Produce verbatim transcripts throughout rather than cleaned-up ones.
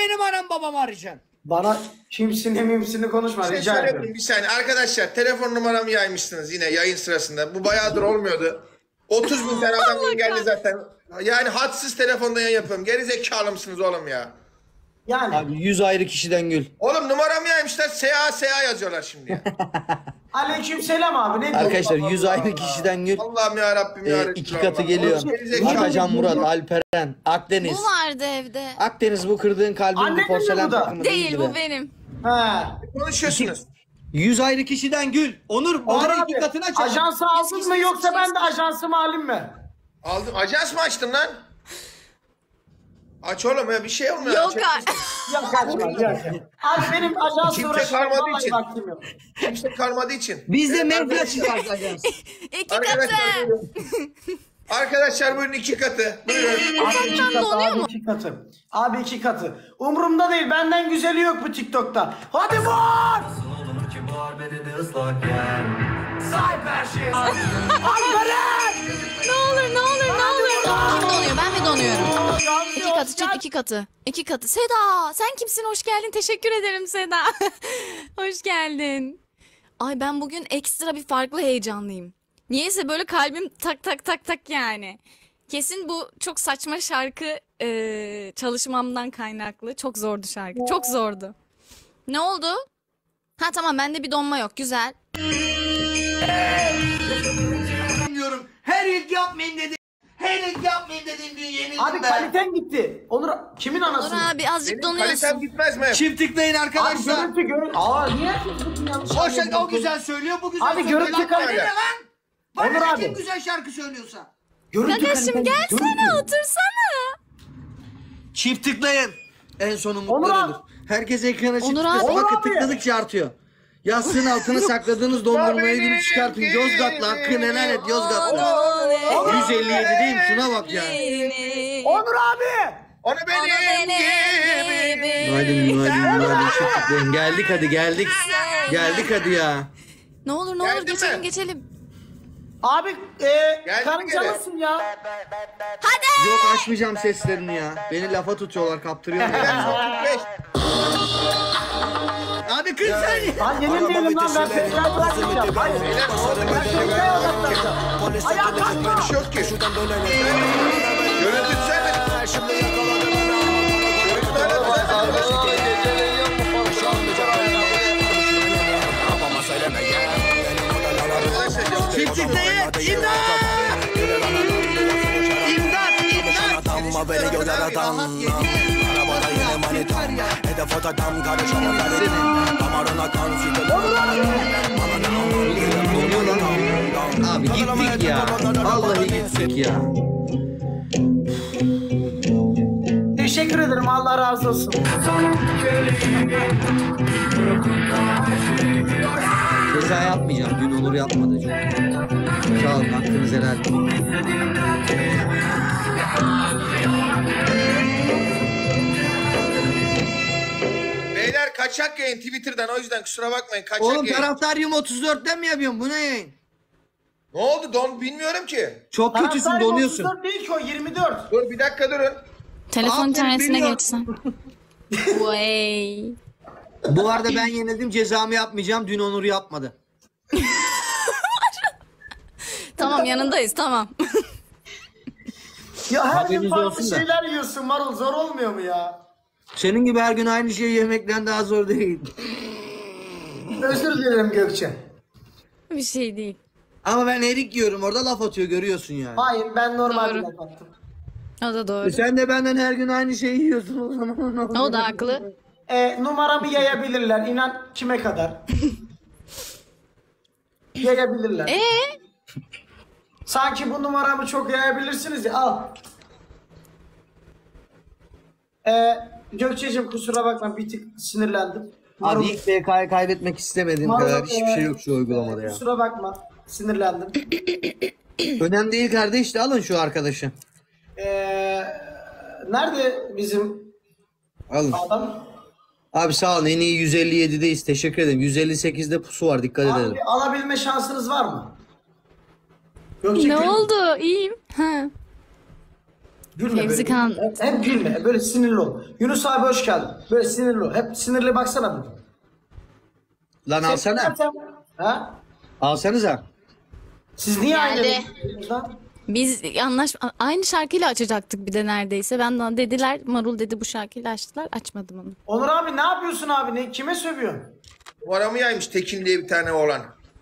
benim anam babamı arayacaksın? Bana kimsini mimsini konuşma Bir şey rica ederim. söyleyeyim bir saniye. Arkadaşlar telefon numaramı yaymışsınız yine yayın sırasında. Bu bayağıdır olmuyordu. otuz bin tane adam geldi zaten. Yani hadsiz telefonda yayın yapıyorum. Geri zekalı mısınız oğlum ya? Yani. Abi yüz ayrı kişiden gül. Oğlum numaramı yaymışlar. S A S A yazıyorlar şimdi ya. Aleykümselam abi. Ne Arkadaşlar diyorsun? yüz ayrı kişiden gül. Allah'ım ya Rabbim Ee, ya. iki katı geliyor. Atacan, Murat, Alperen, Akdeniz. Bu vardı evde. Akdeniz bu kırdığın kalbin Annenin bu mi porselen bu da? takımı Değil değildi bu be. benim. He. Konuşuyorsunuz. yüz ayrı kişiden gül. Onur Onur bari abi, iki katını açalım. ajansı aldın mı yoksa ben de ajansımı alayım mı? Aldım. Ajans mı açtın lan? Aç oğlum ya bir şey olmuyor. Yok Aç- ay. Yok kaçma yok. Abi benim ajansla Kimse uğraşıyorum. kalmadığı Vallahi için. vaktim yok. Kimse kalmadığı için. Biz de Evet, medya arkadaşlar. çıkarız ajans. İki katı. Arkadaşlar buyurun. Arkadaşlar buyurun iki katı. Buyurun. Abi iki katı, donuyor abi mu? iki katı. Abi iki katı. Umurumda değil. Benden güzeli yok bu TikTok'ta. Hadi vur! Alperen! Ne olur ne olur ne olur. Kim donuyor? Ben mi donuyorum? İki katı çık iki katı. İki katı. Seda sen kimsin? Hoş geldin. Teşekkür ederim Seda. Hoş geldin. Ay ben bugün ekstra bir farklı heyecanlıyım. Niyeyse böyle kalbim tak tak tak tak yani. Kesin bu çok saçma şarkı e, çalışmamdan kaynaklı. Çok zordu şarkı. Çok zordu. Ne oldu? Ha tamam bende bir donma yok. Güzel. Diyorum. Her ilk yapmayın dedi. Her ilk yapmayın dediğim gün yenildim Abi be. kaliten gitti. Onur kimin anası? Onur abi azıcık Benim donuyorsun. kalitem gitmez mi? Çift tıklayın Abi arkadaşlar. görüntü görüntü. Aa niye herkes yanlış O, şey, anlıyor? o güzel söylüyor, bu güzel Abi söylüyor. görüntü Lan kal- bana ne lan? Bana Onur ne abi. kim güzel şarkı söylüyorsa. Görüntü Gagaşım kaliten- gelsene görüntü. otursana. Çift tıklayın. En sonu Onur mutlu abi. olur. Herkes ekrana çift Onur tıklasın. abi. Bakın Onur abi. tıkladıkça artıyor. Yastığın altına sakladığınız dondurmayı gibi çıkartın. Yozgat'la hakkını helal et Yozgat'la. yüz elli yedi değil mi? Şuna bak ya. Onur abi. Onu benim gibi. Günaydın günaydın günaydın çift tıklayın. Geldik hadi geldik. Geldik hadi ya. Ne olur ne olur Geldin geçelim mi? geçelim. Abi e, Geldi karıncalısın ya. Hadi. Yok açmayacağım seslerini ya. Beni lafa tutuyorlar kaptırıyorlar. kırk beş. Abi kırk saniye. Lan yemin değilim lan ben tekrar bırakmayacağım. Hayır. Beyler ne oldu? Ben tekrar odaklanacağım. Ayağa kalkma. Bir şey yok ki. Görüntü düzelmedi. Görüntü hala düzelmedi. Arkadaşlar Çift tıklayın. İmdat. İmdat. İmdat. Abi gittik ya. Vallahi gittik ya. Teşekkür ederim Allah razı olsun. Ceza yapmayacağım. Dün Onur yapmadı çünkü. Sağ olun hakkınız helal. Beyler kaçak yayın Twitter'dan o yüzden kusura bakmayın kaçak Oğlum yayın. taraftarıyım otuz dörtten mi yapıyorsun? Bu ne yayın? Ne oldu don bilmiyorum ki. Çok kötüsün Taraftar donuyorsun. otuz dört değil ki o yirmi dört. Dur bir dakika durun. Telefon Aferin, internesine biliyorum. geçsen. Vay. Bu arada ben yenildim cezamı yapmayacağım. Dün Onur yapmadı. Tamam yanındayız tamam. Ya her gün Haberiniz farklı olsun da. şeyler yiyorsun Marul zor olmuyor mu ya? Senin gibi her gün aynı şeyi yemekten daha zor değil. Özür dilerim Gökçe. Bir şey değil. Ama ben erik yiyorum orada laf atıyor görüyorsun yani. Hayır ben normal Doğru. bir laf attım. O da doğru. E sen de benden her gün aynı şeyi yiyorsun o zaman. O da haklı. E, numaramı yayabilirler. İnan kime kadar? Yayabilirler. Ee? Sanki bu numaramı çok yayabilirsiniz ya. Al. E, Gökçe'cim kusura bakma bir tık sinirlendim. Abi ilk B K'yı kaybetmek istemediğim Marul, kadar hiçbir e, şey yok şu uygulamada ya. Kusura bakma. Sinirlendim. Önemli değil kardeş de alın şu arkadaşı. E, nerede bizim Alın. adam? Abi sağ olun en iyi yüz elli yedideyiz teşekkür ederim. yüz elli sekizde pusu var dikkat edelim. Abi alabilme şansınız var mı? Gökçe, Ne gül- oldu? İyiyim. Ha. Gülme Fevzi böyle. Kan. Hep, hep gülme. Böyle sinirli ol. Yunus abi hoş geldin. Böyle sinirli ol. Hep sinirli baksana burada. Lan alsana. Ha? Alsanıza. Siz niye aynı Geldi. dediniz lan? Biz anlaş aynı şarkıyla açacaktık bir de neredeyse. Ben de dediler Marul dedi bu şarkıyla açtılar. Açmadım onu. Onur abi ne yapıyorsun abi? Ne, kime sövüyorsun? Numaramı yaymış Tekin diye bir tane oğlan.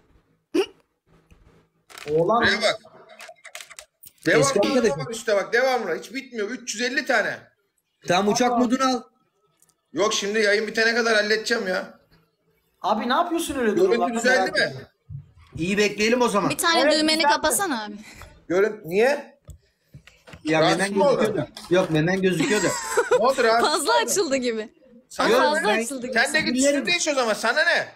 Oğlan Buraya bak. Devamlı Eski arkadaşım. var üstte bak devamlı. Hiç bitmiyor. üç yüz elli tane. Tamam uçak modunu al. Yok şimdi yayın bitene kadar halledeceğim ya. Abi ne yapıyorsun öyle Görüntü durumlarda? düzeldi Merak mi? ettim. İyi bekleyelim o zaman. Bir tane Evet, düğmeni güzel. kapasana abi. Görün niye? Ya Rahatsız memen mı gözüküyor oldun? da. Yok memen gözüküyor da. Ne oldu rahatsız Fazla oldun? açıldı gibi. Sen, Yok, Fazla ben- açıldı gibi. sen de git üstüne değiş o zaman. Sana ne?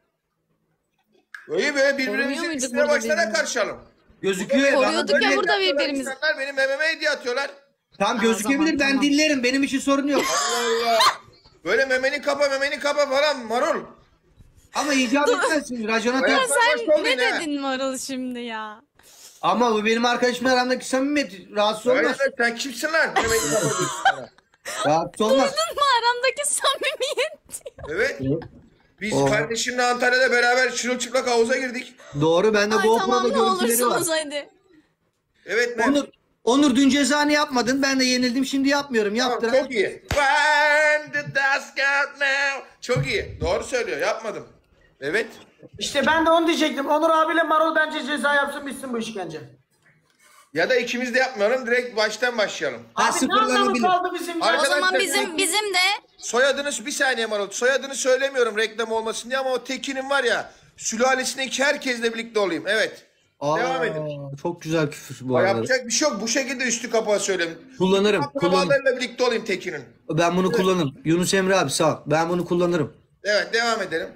Öyle böyle Koruyor birbirimizin muyduk üstüne burada başlara birbirimizi? karışalım. Gözüküyor ya. Koruyorduk bana ya böyle- burada birbirimizi. İnsanlar benim mememe hediye atıyorlar. Tamam Aa, gözükebilir zaman, ben tamam. dinlerim. Benim için sorun yok. Allah Allah. Böyle memeni kapa memeni kapa falan marul. Ama icap etmezsin. Racona Bayağı- tak. Sen Başka ne olayın ha. dedin Marul şimdi ya? Ama bu benim arkadaşımla aramdaki samimiyet. Rahatsız Öyle olmaz. mi? Sen kimsin lan? Memeni kapa diyorsun bana. Rahatsız olmaz. Duydun mu aramdaki samimiyet? Evet. Biz Oh. kardeşimle Antalya'da beraber çırılçıplak havuza girdik. Doğru bende Ay GoPro'da tamam ne görüntüleri var. olursunuz hadi. Evet ne? Onur, Onur dün cezanı yapmadın. Ben de yenildim. Şimdi yapmıyorum. Tamam, Yaptır. çok iyi. When the dusk out now. Çok iyi. Doğru söylüyor. Yapmadım. Evet. İşte ben de onu diyecektim. Onur abiyle Marul bence ceza yapsın bitsin bu işkence. Ya da ikimiz de yapmayalım. Direkt baştan başlayalım. Ha, Abi ne sıfırlanabilir. anlamı kaldı bizim O Arkadaşlar, zaman tek- bizim bizim de Soyadını bir saniye Marul. Soyadını söylemiyorum reklam olmasın diye ama o Tekin'in var ya sülalesindeki herkesle birlikte olayım. Evet. Aa, Devam edin. Çok güzel küfür bu Ya arada. yapacak bir şey yok. Bu şekilde üstü kapağı söyleyeyim. Kullanırım. Kullanırım. Akrabalarıyla birlikte olayım Tekin'in. Ben bunu kullanırım. Yunus Emre abi sağ ol. Ben bunu kullanırım. Evet devam edelim.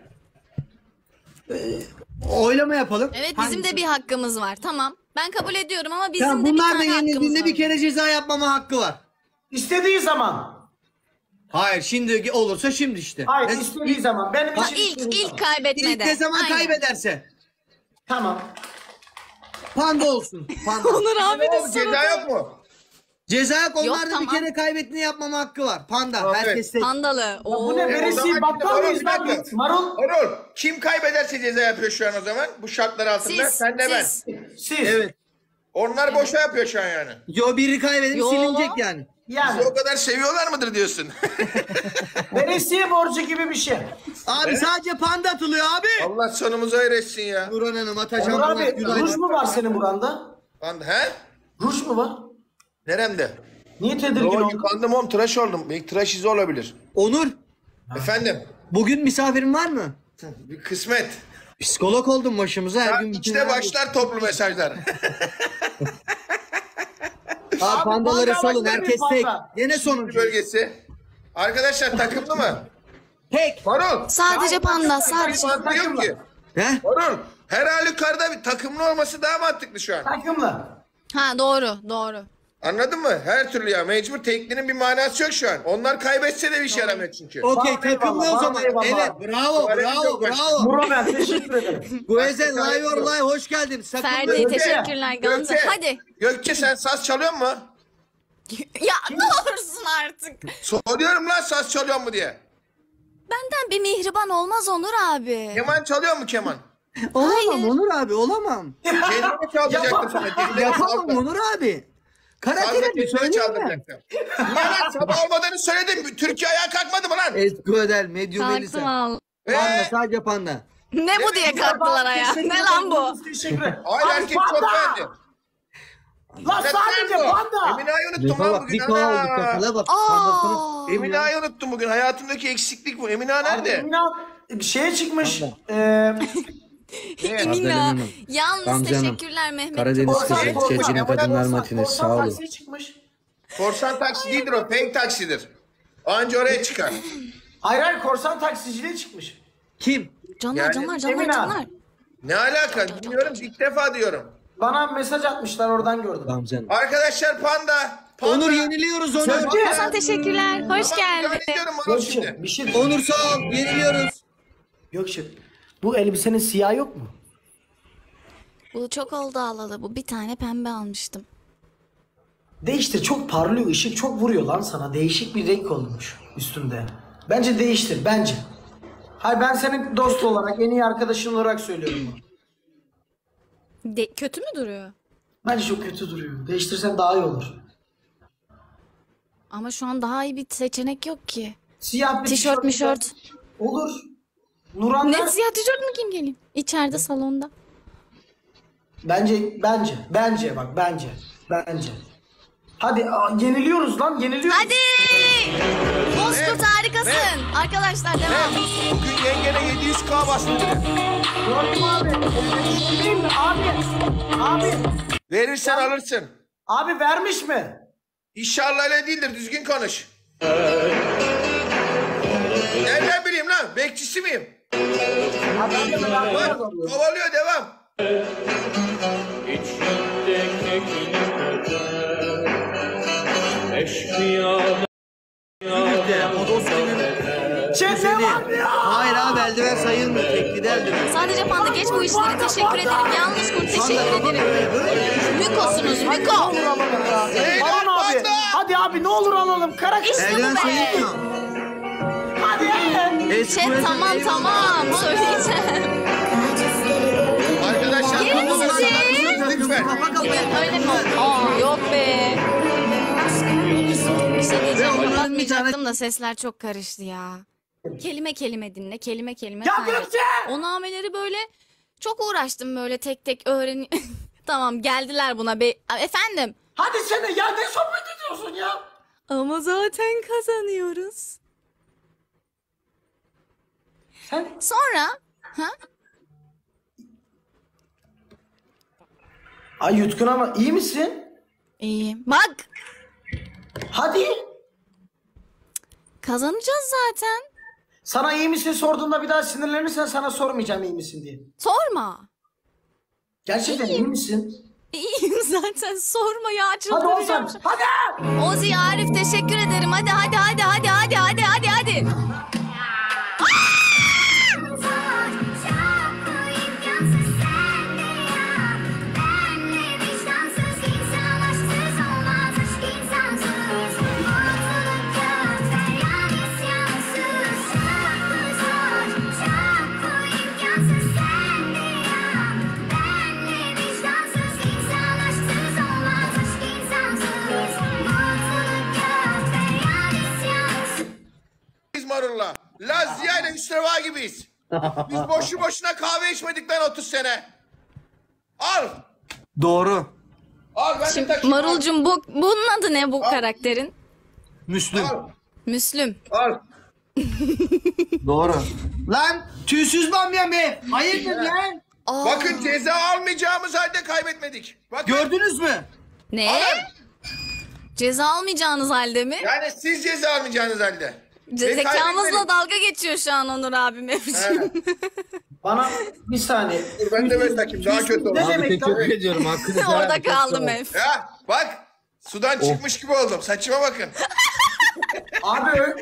Oylama yapalım. evet bizim de bir hakkımız var. Tamam. Ben kabul ediyorum ama bizim Tamam, de bir bunlar da tane hakkımız yenildiğinde var. bir kere ceza yapmama hakkı var. İstediği zaman. Hayır şimdi olursa şimdi işte. Hayır Ne- istediği zaman. Benim için İlk istediği ilk zaman. kaybetmeden. İlk ne zaman Aynen. kaybederse. Tamam. Panda olsun. Panda. Onur abi de Oğlum, ceza yok mu? Ceza yok. Onlar da tamam. bir kere kaybettiğini yapmama hakkı var. Panda. Tamam, Herkes tek. Pandalı. Oo. Bu ne E, o veresi zaman battal Marul, mıyız bir lan dakika. biz? Marul. Marul kim kaybederse ceza yapıyor şu an o zaman bu şartlar altında. Siz, Sen de ben. siz. Siz. Evet. Onlar boşa yapıyor şu an yani. Yo biri kaybedip Yo. silinecek yani. Yani Bizi o kadar seviyorlar mıdır diyorsun? veresiye borcu gibi bir şey. Abi sadece panda atılıyor abi. Allah sonumuzu hayır etsin ya. Nurhan Hanım atacağım. Onur buna. abi Günaydın. ruj mu var senin buranda? Lan he? Ruj mu var? Neremde? Niye tedirgin Yo oldun? yıkandım oğlum tıraş oldum. Belki tıraş izi olabilir. Onur Efendim? bugün misafirin var mı? Bir kısmet. Psikolog oldum başımıza her Saat gün. ikide başlar toplu mesajlar. Abi pandaları panda salın başlar herkes bir tek. panda. Yine sonuncu. Bölgesi. Arkadaşlar takımlı mı? Tek. Marul. Sadece panda sadece. Mantığı yok ki. He? Marul. Her halükarda bir takımlı olması daha mantıklı şu an. Takımlı. Ha doğru doğru. Anladın mı? Her türlü ya. Mecbur teklinin bir manası yok şu an. Onlar kaybetse de bir işe yaramıyor çünkü. Okey Vallahi takımlı o vallahi, zaman. vallahi. Evet bravo Tuvalet bravo yok başka. bravo. Murat ben teşekkür ederim. Guezel live or live hoş geldin. Sakın Ferdi böyle- teşekkürler Gamze. Gökçe. Hadi. Gökçe sen saz çalıyor mu? Ya ne olursun artık. Soruyorum lan saz çalıyor mu diye. Benden bir mihriban olmaz Onur abi. Keman çalıyor mu keman? Olamam Hayır. Onur abi olamam. Kendime çaldıracaktım sana. Kendime Yapamam Onur abi. Karatede Fazla mi kendime söyleyeyim mi? çaldıracaktım. Niye lan sabah olmadığını söyledim. Türkiye ayağa kalkmadı mı lan? Esguedel, Medium Kalktım Elisa. al. Panda Ee? sadece panda. Ne bu diye kalktılar ayağa. Teşekkür Ne lan bu? ederim, Teşekkür ederim. Hayır Abi herkes çok panda! beğendi. Lan sadece panda. Emine Ağa'yı unuttum Lafa lan bak bugün. bir kağa oldu Ana. kafana bak. Aa. Pandasını- Emine Ağa'yı unuttum bugün. Hayatımdaki eksiklik bu. Emine Ağa nerede? Emine bir şeye çıkmış. Eee Emine. Hanım. Yalnız Gamze Hanım. teşekkürler Mehmet. Karadeniz Korsan, kızı. korsan, Çeçile korsan, kadınlar korsan, matinesi korsan sağ olun. taksiye çıkmış. Korsan taksi değildir o. Fake taksidir. Anca oraya çıkar. Hayır hayır korsan taksiciliğe çıkmış. Kim? Canlar Yani canlar canlar Emine. canlar. Ne alaka? Bilmiyorum. İlk defa diyorum. Bana mesaj atmışlar oradan gördüm. Gamze Hanım. Arkadaşlar panda. panda. Onur yeniliyoruz Onur. Sözcü. Hasan teşekkürler. Hoş Tamam, müdahale geldin. ediyorum Marul Gökçe şimdi. bir şey Onur sağ ol. Yeniliyoruz. Gökçe bu elbisenin siyah yok mu? Bu çok oldu alalı. Bu bir tane pembe almıştım. Değiştir, çok parlıyor, ışık çok vuruyor lan sana. Değişik bir renk olmuş üstünde. Bence değiştir, bence. Hayır, ben senin dost olarak, en iyi arkadaşın olarak söylüyorum bunu. De- kötü mü duruyor? Bence çok kötü duruyor. Değiştirsen daha iyi olur. Ama şu an daha iyi bir seçenek yok ki. Siyah bir Tişört mişört. Olur. Nuran Ne da- siyah tişört mü kim geleyim? İçeride salonda. Bence, bence, bence bak, bence, bence. Hadi, aa, yeniliyoruz lan, yeniliyoruz. Hadi! Bozkurt harikasın. Arkadaşlar devam. Bugün yengene yedi yüz K bastı bile. Gördüm abi. Değil mi? Abi, abi, Verirsen alırsın. abi vermiş mi? İnşallah öyle değildir. Düzgün konuş. Nereden bileyim lan? Bekçisi miyim? Abi, ben de beraber Bak, alalım. kovalıyor devam. Çete var ya. Hayır abi eldiven sayılmıyor. Tekli de eldiven. Sadece panda geç bu işleri. Teşekkür ederim. Yanlış kurt teşekkür ederim. Mükosunuz Müko. Alın abi. Panda! Hadi abi, ne olur alalım. Kara kız. İşte Eldiven bu be. sayılmıyor. Hadi. Chat tamam tamam. Söyleyeceğim. Arkadaşlar Yemin kafamı misin? sakatlasınız lütfen. Öyle mi? Aa yok be. Bir şey diyeceğim. Kapatmayacaktım da sesler çok karıştı ya. Kelime kelime dinle. Kelime kelime Ya kaydet. Gökçe! O nameleri böyle çok uğraştım böyle tek tek öğren. Tamam geldiler buna be. Efendim. Hadi sen de, ya ne sohbet ediyorsun ya? Ama zaten kazanıyoruz. Sen Sonra ha? ay yutkun ama iyi misin? İyi. Bak Hadi. kazanacağız zaten. Sana iyi misin sorduğunda bir daha sinirlenirsen sana sormayacağım iyi misin diye. Sorma. Gerçekten iyi misin? İyiyim zaten sorma ya Hadi çıldıracağım. olsan. Hadi. Ozi Arif teşekkür ederim. Hadi hadi hadi hadi hadi hadi hadi hadi. Biz Marulla. Lazia ile Hüsreva gibiyiz. Biz boşu boşuna kahve içmedik lan otuz sene. Al. Doğru. Al ben de Şimdi takayım. Marulcum bu bunun adı ne bu karakterin? Müslüm. Al. Müslüm. Al. Doğru. Lan tüysüz bamya be. Hayırdır lan? Aa, Bakın ceza almayacağımız halde kaybetmedik. Bakın. Gördünüz mü? ne? Alın. Ceza almayacağınız halde mi? Yani siz ceza almayacağınız halde. Ce- Ve Zekamızla kaybetmedik. dalga geçiyor şu an Onur abim He. hepsi. Bana bir saniye. Dur ben de böyle takayım daha kötü olur. Ne demek lan? ediyorum hakkınızı. Orada kaldım hep. Ya bak sudan çıkmış gibi oldum. Saçıma bakın. Abi ö-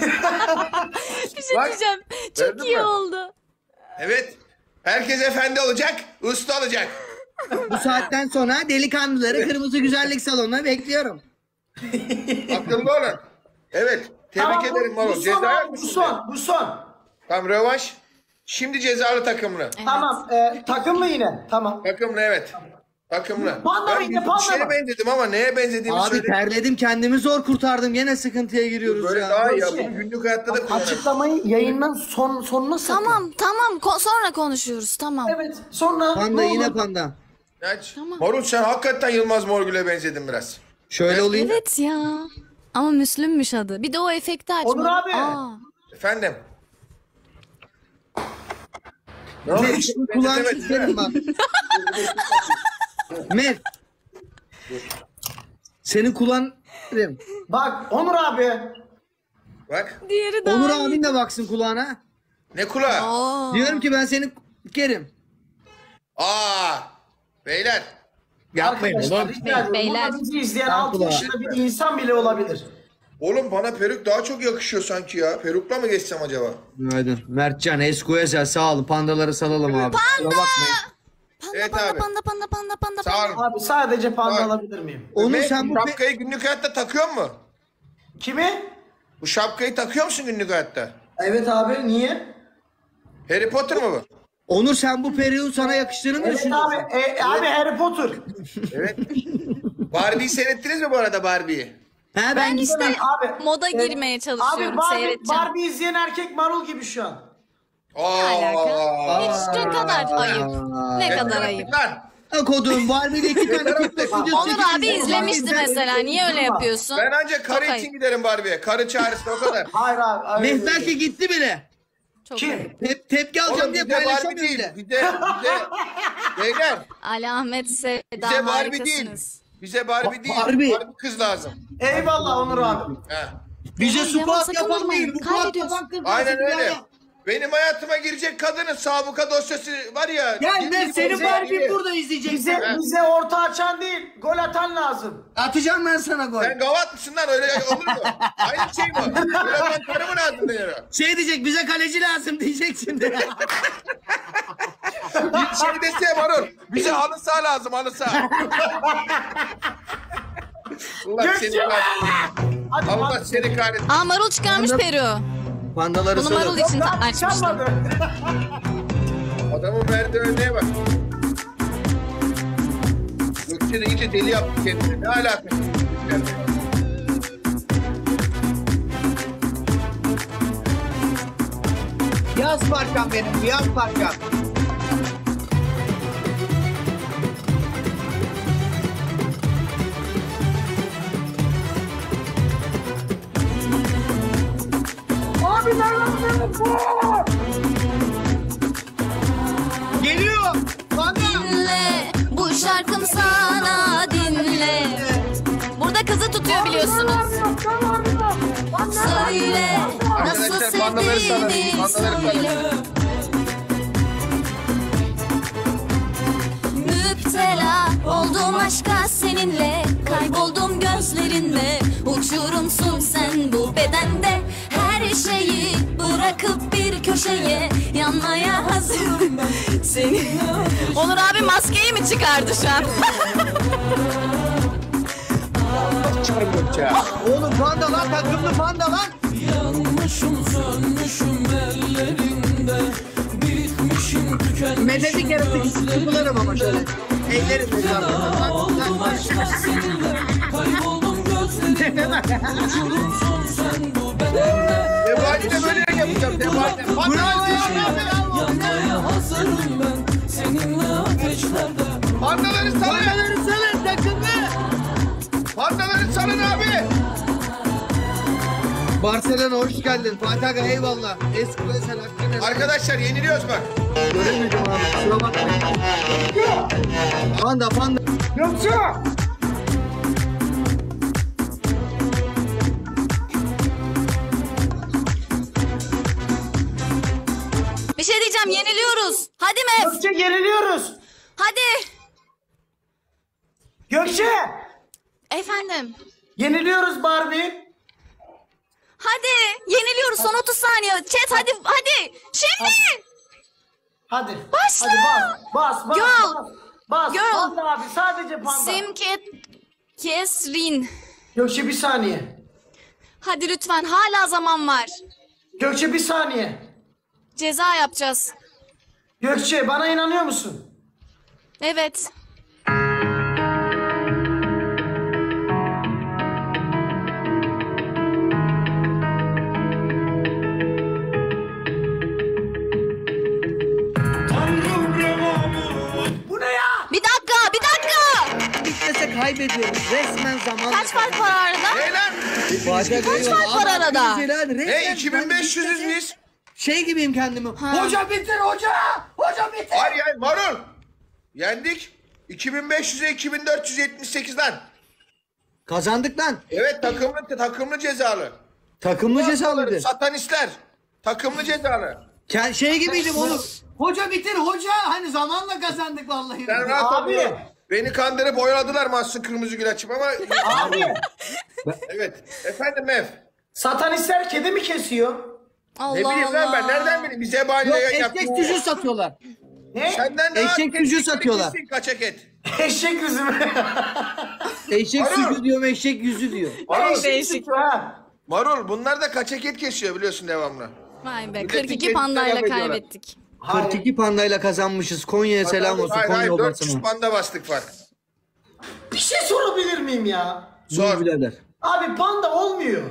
Bir şey Bak, diyeceğim. gördün Çok iyi mü? oldu. Evet. Herkes efendi olacak, usta olacak. Bu saatten sonra delikanlıları kırmızı güzellik salonuna bekliyorum. Akıllı olun. Evet. Tebrik Tamam, bu- ederim bu Marul. son Ceza abi, yok bu musun? son, bu son. Tamam rövanş. Şimdi cezalı takımlı. Evet. Tamam, e, takımlı yine. Tamam. Takımlı evet. Takımlı. Panda ben mıydı, bir panda şeye mı? benzedim ama neye benzediğimi Abi söyleyeyim. terledim kendimi zor kurtardım. Gene sıkıntıya giriyoruz Böyle ya. daha iyi ya. Şey, Bunu günlük hayatta da kullanırım. Açıklamayı yayından son sonuna sakla. Tamam tamam Ko- sonra konuşuyoruz tamam. Evet, sonra Panda ne yine olur? panda. Aç. Tamam. Marul sen hakikaten Yılmaz Morgül'e benzedin biraz. Şöyle olayım. Evet ya. Ama Müslümmüş adı. Bir de o efekti açmadı. Onur abi. Aa. Efendim. Ne oldu? Mer, kulağını Benzetemedin, değil isterim mi? bak. Mer. Senin kulağın... Bak Onur abi. Bak. Diğeri daha Onur iyi. abin de baksın kulağına. Ne kulağı? Aa. Diyorum ki ben seni kerim. Aa. Beyler. Yapmayın Arkadaşlar oğlum. rica ediyorum. Beyler. Burada bizi izleyen Ben altı kulağı. yaşında bir insan bile olabilir. Oğlum bana peruk daha çok yakışıyor sanki ya. Perukla mı geçsem acaba? Günaydın. Mertcan, Eskuezel sağ olun. Pandaları salalım abi. Kusura bakmayın. Panda Evet panda, abi. panda panda panda panda Sağ panda. olun. Abi sadece panda Var. alabilir miyim? Onur Ve sen bu pe- şapkayı günlük hayatta takıyor mu? Kimi? Bu şapkayı takıyor musun günlük hayatta? Evet abi niye? Harry Potter mı bu? Onur sen bu periyodu sana yakıştığını mı Evet düşünüyorsun? abi, e, abi Harry Potter. Evet. Barbie'yi seyrettiniz mi bu arada Barbie'yi? He ben, Ben gittim. işte abi. moda Evet. girmeye çalışıyorum, Abi Barbie, seyredeceğim. Barbie izleyen erkek marul gibi şu an. Ne alaka? Hiç ne kadar ayıp. Ne Yeter kadar artık ayıp. lan. Kodum Barbie'de iki tane kırk video Onur çekildi. abi izlemişti mesela. Niye öyle yapıyorsun? Ben ancak karı Çok için ayıp. giderim Barbie'ye. Karı çağrısı o kadar. Hayır abi. hayır. Mehmet gitti bile. Çok Kim? ayıp. Tep tepki alacağım Oğlum diye bize Barbie paylaşamıyor değil. bile. Bize, bize, beyler Ali Ahmet Seda bize Barbie değil. harikasınız. Bize Barbie değil. Barbie. Barbie kız lazım. Eyvallah Onur abi. He. Bize Devam, devam, squat sakın yapan durmayın. değil. Bu squat Kaybediyorsun. yapan kız. Aynen lazım öyle. ya. Benim hayatıma girecek kadının sabıka dosyası var ya. Gel ben senin bize- Barbie burada izleyeceksin. Bize, bize orta açan değil, gol atan lazım. Atacağım ben sana gol. Sen gavat mısın lan öyle olur mu? Aynı şey bu. Böyle ben karımın ağzında yere. Şey diyecek bize kaleci lazım diyecek şimdi. Bir şey dese Marul. Bize halı saha lazım halı saha. Allah seni kahretsin. Hadi Allah bak. seni kahretsin. Aa marul çıkarmış Peru. Pandaları Bunu marul salın. için Lan açmıştım. çalmadı. Adamın verdiği örneğe bak. Gökçe de iyice deli yaptı kendini. Ne alakası? Yaz parçam benim, yaz parçam. Abi nereden bu? Geliyor. Panda. Dinle, bu şarkım sana dinle. Burada kızı tutuyor biliyorsunuz. Söyle, nasıl Arkadaşlar, pandaları salın, sevdiğini pandaları salın. söyle. Müptela oldum aşka seninle, kayboldum gözlerinde. Uçurumsun sen bu bedende, her şeyi bırakıp bir köşeye yanmaya hazırım ben seni. Onur abi maskeyi mi çıkardı şu an? Çıkarım Gökçe. Oğlum panda lan, takımlı panda lan. Yanmışım sönmüşüm ellerinde, bitmişim tükenmişim Mete bir kere sıkılarım ama şöyle. Ellerim de Oldum aşka seninle, kayboldum gözlerinde. Uçurumsun sen bu bedende, Debali de böyle yapacağım. Debali de. Bravo ya. yanmaya hazırım ben seninle ateşlerde. Pandaları salın. Pandaları salın, takımlı. Pandaları salın abi. Barcelona hoş geldin. Fatih Aga eyvallah. Eskule sen hakkını. Arkadaşlar yeniliyoruz bak. Göremedim abi. Kusura bakmayın. Panda panda. Gökçe! Bir şey diyeceğim, yeniliyoruz. Hadi Mev, Gökçe yeniliyoruz. hadi. Gökçe! Efendim, Yeniliyoruz Barbie. hadi. Yeniliyoruz, son otuz saniye. Chat hadi, hadi. Şimdi. Hadi. Başla. Hadi bas. Bas bas. Girl. Bas. Bas. Girl. Panda abi sadece panda. Simke Kesrin. Gökçe bir saniye. Hadi lütfen, hala zaman var. Gökçe bir saniye. Ceza yapacağız. Gökçe bana inanıyor musun? Evet. Bu ne ya? Bir dakika, bir dakika. Bitmese kaybediyoruz. Resmen zaman. Kaç fark var arada? Beyler. Fatih Aga Kaç eyvallah. fark var Ama arada? güzel lan, Ne resmen iki bin beş yüzüz ben biz? Şey gibiyim kendimi. Ha. Hoca bitir hoca. Hoca bitir. Hayır yani Marul. Yendik. iki bin beş yüze iki bin dört yüz yetmiş sekizden. Kazandık lan. Evet takımlı takımlı cezalı. Takımlı cezalıydı. Satanistler. Takımlı cezalı. Ke- Şey gibiydim oğlum. Hoca bitir hoca. Hani zamanla kazandık vallahi. Sen rahat ol. Abi. Beni kandırıp oyaladılar Mahsun Kırmızı Gül açıp ama... Abi. Evet. Efendim Mev. Satanistler kedi mi kesiyor? Allah Ne bileyim lan ben Allah. nereden bileyim? Bize bahane Yok yayın esnek yaptık. tüşür satıyorlar. Ne? Senden daha Eşek az gücü kesin satıyorlar. kesin kaçak et. Eşek yüzü mü? Eşek Marul. sucu diyorum, eşek yüzü diyor. Marul, Değişik. Ha. Marul bunlar da kaçak et kesiyor biliyorsun devamlı. Vay be Milletin kırk iki kendisine pandayla laf ediyorlar. kaybettik. kırk iki pandayla kazanmışız. Konya'ya selam olsun. Hayır Konya hayır dört yüz obasına. panda bastık var. Bir şey sorabilir miyim ya? Sor. Buyur birader. Abi panda olmuyor.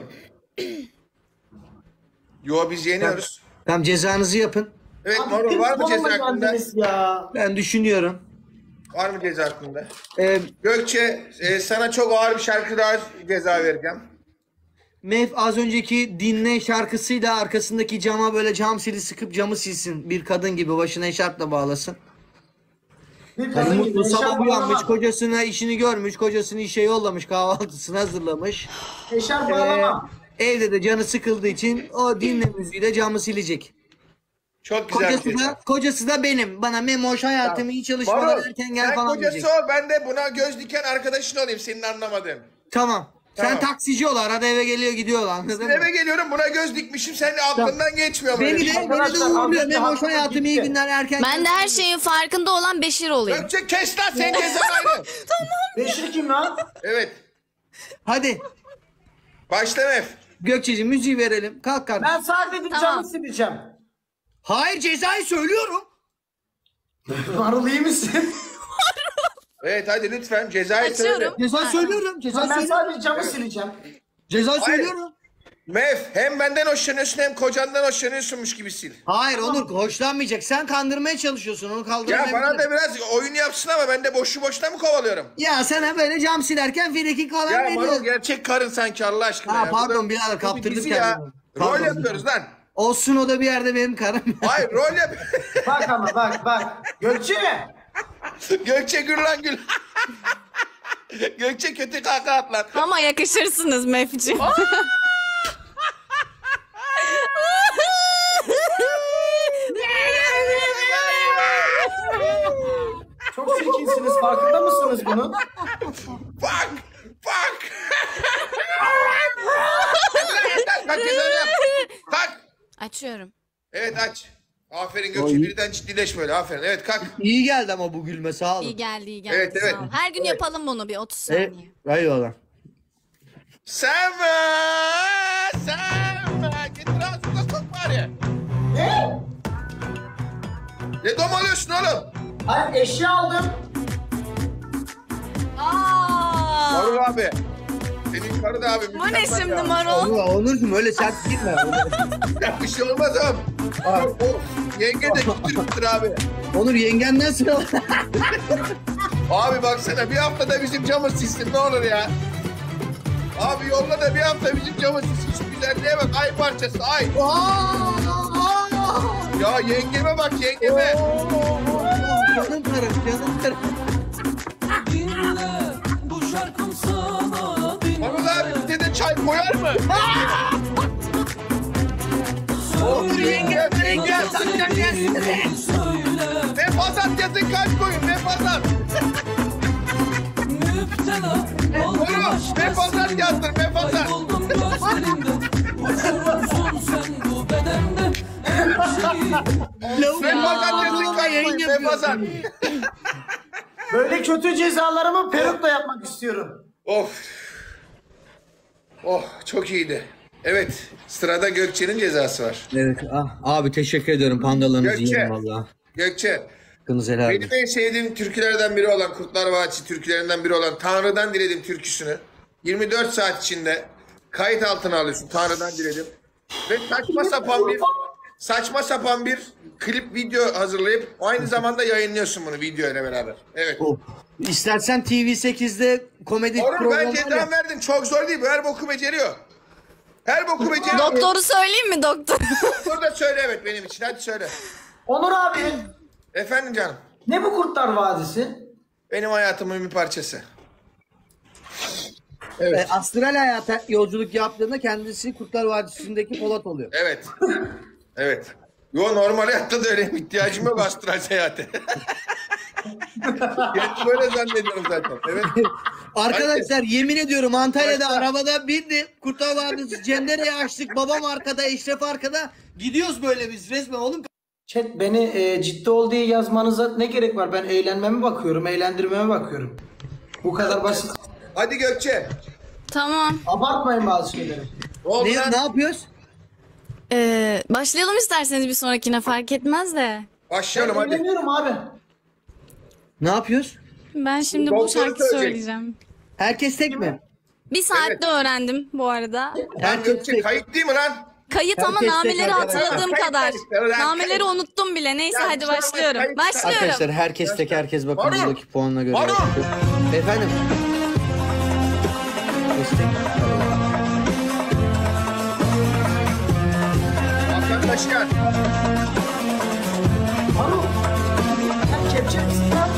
Yo biz yeniyoruz. Tamam, cezanızı yapın. Evet Abi Marul var mı kırk ceza puanla hakkında? geldiniz ya. Ben düşünüyorum. Var mı ceza hakkında? Ee, Gökçe e, sana çok ağır bir şarkı daha ceza vereceğim. Mev az önceki dinle şarkısıyla arkasındaki cama böyle cam sili sıkıp camı silsin. Bir kadın gibi başına eşarpla bağlasın. Bir Yani kadın mutlu gibi sabah eşarp uyanmış, bağlamam. kocasına işini görmüş, kocasını işe yollamış, kahvaltısını hazırlamış. Eşarp Ee, bağlamam. evde de canı sıkıldığı için o dinle müziğiyle camı silecek. Çok güzel Kocası bir ceza. da, kocası da benim. Bana Memoş hayatımı iyi çalışmalar Marul erken gel sen falan kocası diyecek. ol ben de buna göz diken arkadaşın olayım senin anlamadığın. Tamam. Sen Tamam. taksici ol, arada eve geliyor gidiyor anladın mı? Eve geliyorum buna göz dikmişim senin aklından geçmiyor böyle. Beni de, beni de Arkadaşlar, uğurluyor. abi, Memoş hakkımız hayatım iyi gitti. günler erken. Ben de her şeyin farkında olan Beşir olayım. Gökçe kes lan sen cezan aynı. Beşir kim lan? Evet. Hadi Başla Mef. Gökçe'ciğim müziği verelim. Kalk kardeşim. Ben sadece Tamam. camı sileceğim. Hayır, cezayı söylüyorum. Marul iyi misin? Evet hadi lütfen cezayı söyle. Açıyorum. Ceza Ha. söylüyorum. Ceza Ben söylüyorum. sadece camı sileceğim. Ceza Hayır. söylüyorum. Mef hem benden hoşlanıyorsun hem kocandan hoşlanıyorsunmuş gibi sil. Hayır Onur, hoşlanmayacak. Sen kandırmaya çalışıyorsun. Onu Ya kaldırmaya. bana da biraz oyun yapsın ama ben de boşu boşuna mı kovalıyorum? Ya sana böyle cam silerken frikik falan Ya Marul veriyor. gerçek karın sanki Allah aşkına Ha, ya. pardon, Bu da- birader, bu bir kaptırdım dizi ya. kendimi. Rol Pardon. yapıyoruz lan. Olsun, o da bir yerde benim karım. Hayır rol yap. Bak ama bak bak. Gökçe. Gökçe gül lan gül. Gökçe kötü kaka at lan. Ama yakışırsınız Mefciğim. Çok çirkinsiniz. Farkında mısınız bunun? Bak! Bak! Kalk cezanı yap. Kalk! Açıyorum. Evet aç. Aferin Gökçe birden ciddileş böyle aferin. Evet kalk. İyi geldi ama bu gülme, sağ olun. İyi geldi iyi geldi. Evet, evet. Sağ ol. Her gün yapalım bunu bir otuz Evet. saniye. Eyvallah. Sevme! Sevme! Getir ağzına sok bari. Ne? Ne domalıyorsun oğlum? Hayır eşya aldım. Aa! Marul abi. Senin karı da abi. Bu ne mükemmel şimdi ya. Marul? Onur, Onurcuğum öyle sert girme. Ya bir şey olmaz oğlum. Of, yenge de kütür kütür abi. Onur, yengenden sıra. Abi baksana bir haftada bizim camı silsin ne olur ya. Abi yolla da bir hafta bizim camı silsin. Şu güzelliğe bak ay parçası ay. Ya yengeme bak yengeme. Canım karım, canım karım. Dinle bu şarkım sana dinle. Marul abi bize de çay koyar mı? Söyle, yenge, yenge, nasıl sen de sevdiğini söyle. Vefazat yazın kalp koyun vefazat. Müptela oldum Marul aşka vefazat sende. yazdır vefazat. Kayboldum gözlerinde. Uçurumsun sen bu bedende. Her şeyi Vefazat yazın Aa, kalp yayın koyun yapıyorsun. vefazat. Böyle kötü cezalarımı perukla yapmak istiyorum. Of. Oh çok iyiydi. Evet sırada Gökçe'nin cezası var. Evet, ah, abi teşekkür ediyorum, pandalarınızı Gökçe. yerim valla. Gökçe. Hakkınız helal Benim olsun. en sevdiğim türkülerden biri olan Kurtlar Vadisi türkülerinden biri olan Tanrı'dan Diledim türküsünü yirmi dört saat içinde kayıt altına alıyorsun. Tanrı'dan Diledim. Ve saçma sapan bir saçma sapan bir klip video hazırlayıp aynı zamanda yayınlıyorsun bunu video ile beraber. Evet. Of. İstersen T V sekizde komedi Oğlum ben programı ceza var ya. verdim. Çok zor değil. Bu her boku beceriyor. Her boku beceriyor. Doktoru söyleyeyim mi doktor? Doktor da söyle evet benim için. Hadi söyle. Onur abi. Efendim canım. Ne bu Kurtlar Vadisi? Benim hayatımın bir parçası. E, astral hayata yolculuk yaptığında kendisi Kurtlar Vadisi'ndeki Polat oluyor. Evet. Evet. Yo normal hayatta da öyle ihtiyacım yok astral seyahate. Kendim böyle zannediyorum zaten. Evet. Arkadaşlar yemin ediyorum Antalya'da arabada bindim. Kurtlar Vadisi Cendere'yi açtık. Babam arkada, Eşref arkada. Gidiyoruz böyle biz resmen oğlum. Chat beni e, ciddi ol diye yazmanıza ne gerek var? Ben eğlenmeme bakıyorum, eğlendirmeme bakıyorum. Bu kadar basit. Hadi Gökçe. Tamam. Abartmayın bazı şeyleri. Oldu Ne, lan. ne yapıyoruz? Ee, başlayalım isterseniz bir sonrakine fark etmez de. Ben Başlayalım hadi. eğleniyorum abi. Ne yapıyoruz? Ben şimdi bu Doktoru şarkı söyleyecek. söyleyeceğim. Herkes tek mi? Bir saatte öğrendim bu arada. Lan Herkes Gökçe tek. kayıt değil mi lan? Kayıt ama Herkes nameleri tek arkadaşlar. hatırladığım Kayıt, kadar. kayıt, kayıt. Nameleri unuttum bile. Neyse Ya, hadi kayıt, başlıyorum. kayıt. Başlıyorum. Arkadaşlar herkes tek, herkes bakın Banu! buradaki puanına göre. Banu! yapıyor. Efendim? Herkes tek. Arkadaşlar. Alo. Sen kepçe misin lan?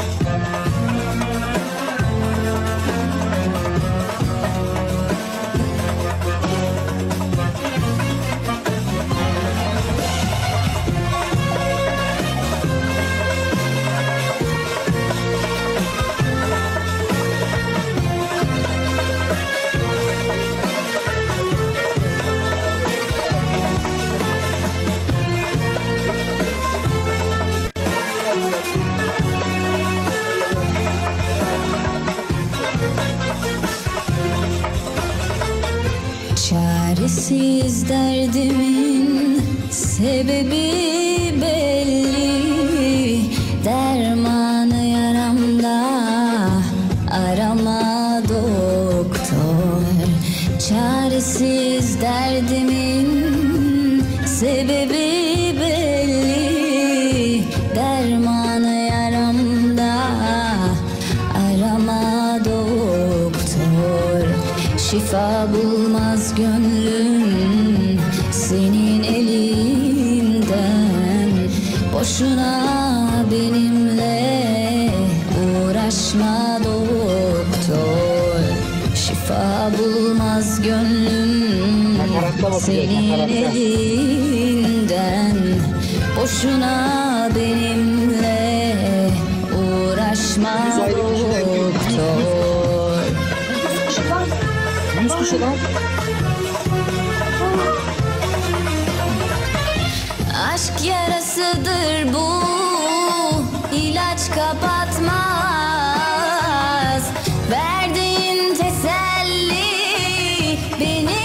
Çaresiz derdimin sebebi belli, dermanı yaramda arama doktor. Çaresiz derdimin sebebi belli, dermanı yaramda arama doktor. Şifa bulmaz gönlüm senin elinden. Boşuna benimle uğraşma doktor. Şifa bulmaz gönlüm senin elinden. Boşuna benimle uğraşma doktor. yüz kişi lan. Aşk yarasıdır bu, ilaç kapatmaz. Verdiğin teselli beni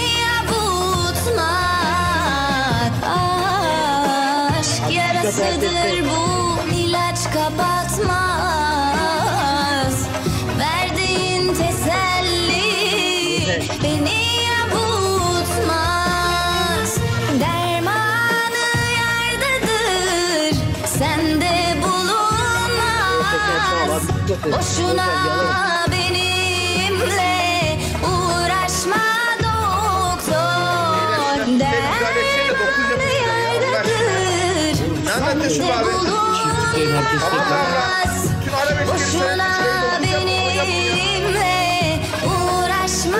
avutmaz. Aşk yarasıdır bu, ilaç kapatmaz. Verdiğin teselli beni avutmaz. Dermanı yerdedir, sende bulunmaz. Boşuna benimle uğraşma doktor. Dermanı yerdedir, Nerede şu sende abi? Herkes tek. bulunmaz. Bütün arabesk Boşuna benimle uğraşma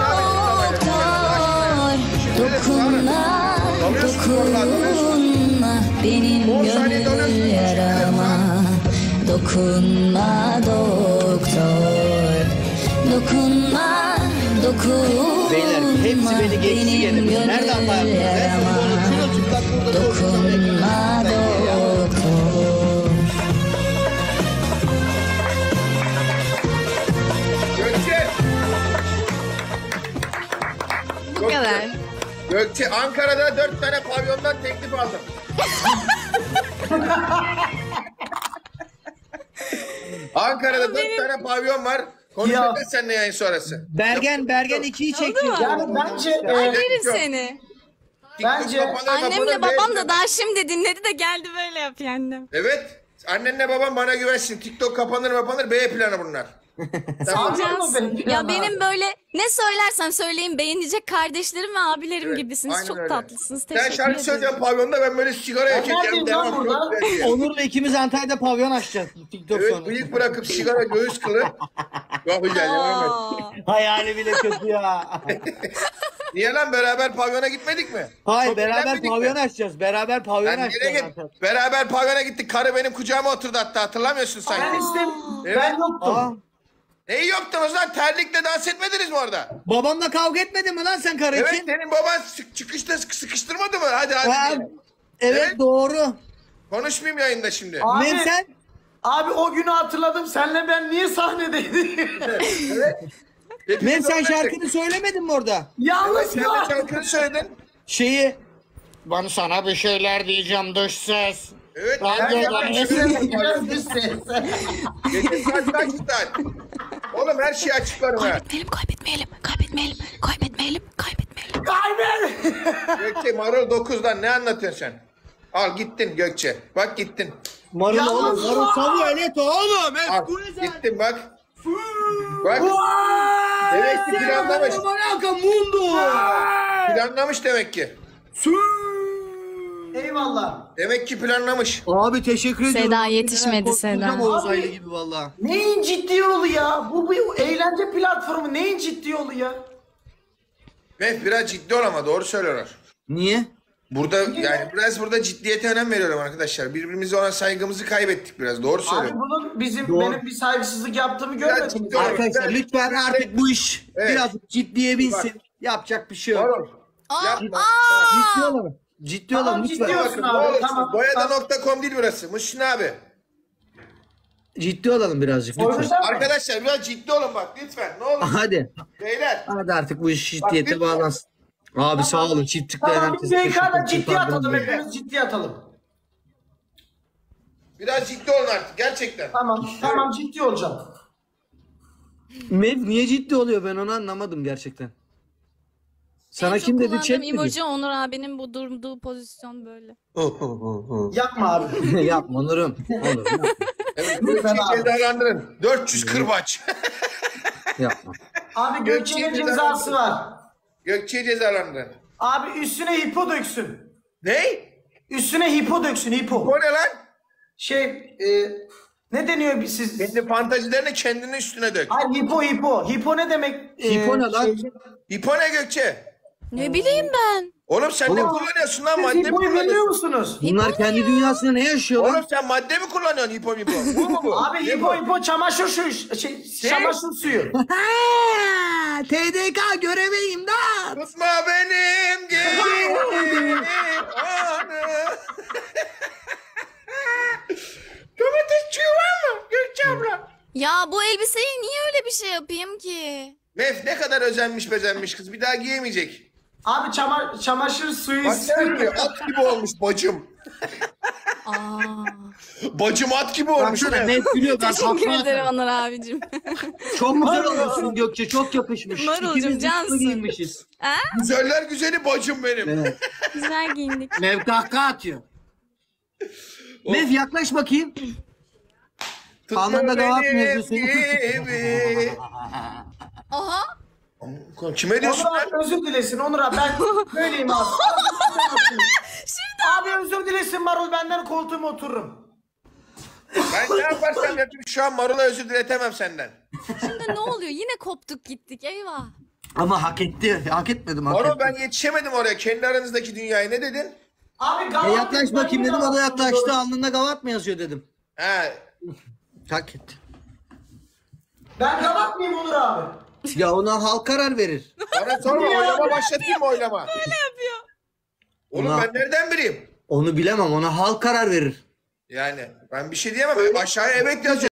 doktor. Dokunma, dokunma benim gönül yarama. Dokunma doktor. Dokunma, dokunma Beyler hepsi beni geçti benim gene. Biz nereden gönül bağırdınız? En yarama. sonunda onu çırılçıplak burada Dokunma doktor. Gökçe. Bu kadar. Gökçe Ankara'da dört tane pavyondan teklif aldım. Ankara'da dört tane pavyon var. Konuşacağız seninle yayın sonrası. Bergen, Bergen ikiyi çekiyor. Yani bence e, Aferin Yok. seni. Bence TikTok kapanır, Annemle kapanır, babam da beğendim. daha şimdi dinledi de geldi böyle yapıyor annem. Evet. Annenle babam bana güvensin. TikTok kapanır kapanır B planı bunlar. Tamam. Anladın mı benim Ya planı? benim böyle ne söylersem söyleyeyim beğenecek kardeşlerim ve abilerim Evet, gibisiniz. aynen Çok öyle. tatlısınız. Sen Teşekkür şarkı ederim. söyleyeceksin pavyonda, ben böyle sigara yakacağım. neredeyim lan Devam burada? çok güzel diye. Onur'la ikimiz Antalya'da pavyon açacağız. TikTok Evet, sonu. bıyık bırakıp sigara göğüs kılı. Çok güzel devam et. Aa, Hayali bile kötü ya. Niye lan, beraber pavyona gitmedik mi? Hayır Çok beraber eğlenmedik pavyon mi? açacağız. Beraber pavyon Lan nereye açacağız. git? Antalya'da. Beraber pavyona gittik. Karı benim kucağıma oturdu hatta, hatırlamıyorsun Ben sanki. istem. Evet. Ben yoktum. Aa, Neyi yoktunuz lan? Terlikle dans etmediniz mi orada? babamla kavga etmedin mi lan sen karı Evet, için? senin baban sık- çıkışta sık- sıkıştırmadı mı? Hadi hadi. Ha, diye. evet, Evet. doğru. Konuşmayayım yayında şimdi. Abi, Mev sen? abi o günü hatırladım. Senle ben niye sahnedeydik? Mev sen şarkını söylemedin mi orada? Yalnız Sen de ya. şarkını söyledin. Şeyi. Ben sana bir şeyler diyeceğim dış ses. Evet. Ben her de- zaman Biraz bir ses. Gece saat kaç saat? Oğlum her şeyi açıklarım ha. Kaybetmeyelim, kaybetmeyelim, kaybetmeyelim, kaybetmeyelim, kaybetmeyelim. Kaybet. Gökçe Marul dokuzdan ne anlatıyorsun sen? Al gittin Gökçe. Bak gittin. Marul Yalnız oğlum. Marul var. Samuel et oğlum. Et Al bu güzel. gittin bak. Bak demek ki planlamış. Manaka mundo. Planlamış demek ki. Eyvallah. Demek ki planlamış. Abi teşekkür ediyorum. Seda yetişmedi, Seda. Oğuz Abi- Aylı gibi valla. Neyin ciddi yolu ya? Bu bu eğlence platformu neyin ciddi yolu ya? Mef biraz ciddi ol ama doğru söylüyorlar. Niye? Burada yani biraz burada ciddiyete önem veriyorum arkadaşlar. Birbirimize olan saygımızı kaybettik biraz. Doğru Abi söylüyorum. bunun bizim Doğru. benim bir saygısızlık yaptığımı Biraz görmediniz. ciddi ol. Arkadaşlar lütfen artık bu iş Evet. biraz ciddiye binsin. Yapacak bir şey yok. Marul. Aa, Yapma. Ciddi olalım. Ciddi Tamam, olalım ciddi lütfen. ol. Bakın, abi, ne olursun. tamam. Boyada nokta com değil burası. Muhsin abi. Ciddi olalım birazcık lütfen. Oynayacak mı? Arkadaşlar biraz ciddi olun bak lütfen. Ne olur. Hadi. Beyler. Hadi artık bu iş ciddiyete lütfen. bağlansın. Abi sağ olun çiftliklerden. Tamam bir D K'da ciddi atalım hepimiz ciddi atalım. Biraz ciddi olun artık gerçekten. Tamam tamam ciddi olacağım. Mev niye ciddi oluyor ben onu anlamadım gerçekten. Sana en çok kim dedi kullandığım chat dedi? emoji Onur abinin bu durduğu pozisyon böyle. Yapma abi. Yapma Onurum. Onurum yapma. Evet, Lütfen Gökçe'yi abi. cezalandırın. dört yüz kırbaç. Yapma. Abi Gökçe'nin Gökçe'yi cezası var. Gökçe'yi cezalandırın. Abi üstüne hipo döksün. Ne? Üstüne hipo döksün hipo. O ne lan? Şey e, ne deniyor bir siz? Kendi fantazilerini kendinin üstüne dök. Hayır hipo hipo. Hipo ne demek? E, Hipo ne lan? şey- İpo ne Gökçe? Ne bileyim ben. Oğlum sen ne Oğlum. kullanıyorsun lan Siz madde mi hipoyu biliyor kullanıyorsun? musunuz? Bunlar kendi dünyasında ne yaşıyor lan? Oğlum sen madde mi kullanıyorsun hipo mipo? Bu mu bu? Abi Ne hipo bu? hipo çamaşır suyu şey çamaşır suyu. Ha, T D K göreve imdat. Tutma benim geldiğim anı. Domatesçi var mı Gökçe abla? Ya bu elbiseyi niye öyle bir şey yapayım ki? Mef ne kadar özenmiş bezenmiş kız bir daha giyemeyecek. Abi çama çamaşır suyu. Baksana ki at gibi olmuş bacım. Aa. Bacım at gibi olmuş. Baksana Mef. Mev gülüyor. Ben Teşekkür kahkaha ederim atarım. Onur abicim. Çok güzel olmuşsun Gökçe. Çok yakışmış. Marulcum, İkimiz de cansın. giyinmişiz. Ha? Güzeller güzeli bacım benim. Evet. Güzel giyindik. Mev kahkaha atıyor. Mev yaklaş bakayım. Tutma Alnında da var mı benim yazıyorsun? gibi. Aha. Kime diyorsun Onur lan? abi özür dilesin Onur abi ben böyleyim abi. Abi özür dilesin Marul benden koltuğuma otururum. Ben ne yaparsam yapayım şu an Marul'a özür diletemem senden. Şimdi ne oluyor? Yine koptuk gittik. Eyvah. Ama hak etti. Hak etmedim hak Marul ettim. ben yetişemedim oraya. Kendi aranızdaki dünyaya ne dedin? Abi E gavat. yaklaş bakayım dedim o da yaklaştı. Alnında gavat mı yazıyor dedim. He. Hak etti. Ben gavat mıyım Onur abi? Ya ona halk karar verir. Bana sonra oylama başlatayım mı oylama? Böyle yapıyor. Oğlum Ulan. ben nereden bileyim? Onu bilemem. Ona halk karar verir. Yani ben bir şey diyemem. Aşağıya evet yazıyor.